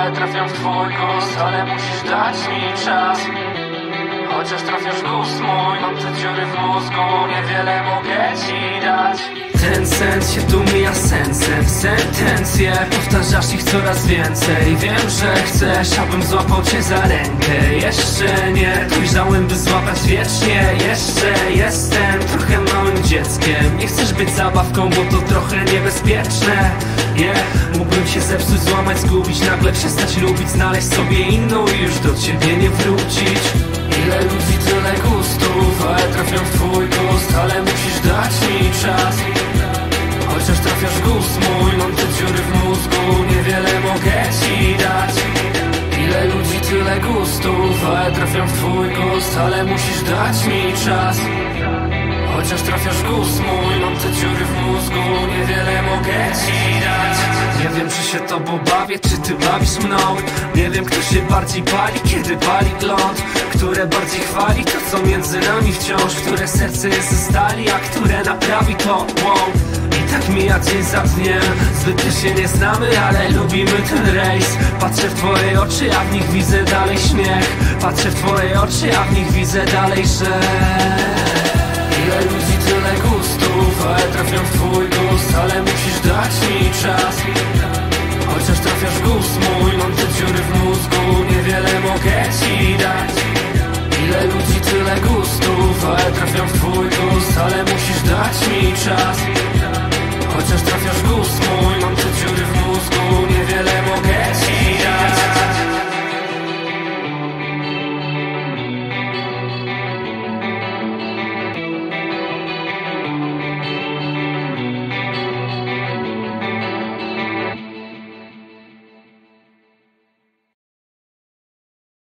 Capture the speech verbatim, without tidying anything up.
ale trafiam w twój gust. Ale musisz dać mi czas, chociaż trafiasz gust mój. Mam te dziury w mózgu, niewiele mogę ci dać. Ten sens się tu mija sensem. Sentencje powtarzasz ich coraz więcej. Wiem, że chcesz, abym złapał cię za rękę. Jeszcze nie dojrzałem, by złapać wiecznie. Jeszcze jestem trochę małym dzieckiem. Nie chcesz być zabawką, bo to trochę niebezpieczne. Nie, yeah. Mógłbym się zepsuć, złamać, zgubić, nagle przestać lubić, znaleźć sobie inną i już do ciebie nie wrócić. Ile ludzi, tyle gustów, ale trafią w twój gust. Ale musisz dać mi czas, chociaż trafiasz gust mój. Mam te dziury w mózgu, niewiele mogę ci dać. Ile ludzi, tyle gustów, ale trafią w twój gust. Ale musisz dać mi czas, chociaż trafiasz gust mój. Mam te dziury w mózgu, niewiele mogę ci dać. Nie wiem, czy się tobą bawię, czy ty bawisz mną. Nie wiem, kto się bardziej pali, kiedy pali gląd. Które bardziej chwali to, co między nami wciąż. Które serce jest ze stali, a które naprawi to wow. I tak mija dzień za dniem. Zbytnio się nie znamy, ale lubimy ten rejs. Patrzę w twoje oczy, a w nich widzę dalej śmiech. Patrzę w twoje oczy, a w nich widzę dalej, że ile ludzi, tyle gustów, ale trafią w twój gust. Ale musisz dać mi czas, chociaż trafiasz gust mój. Mam te dziury w mózgu, niewiele mogę ci dać. Ile ludzi, tyle gustów, ale trafią w twój gust. Ale musisz dać mi czas,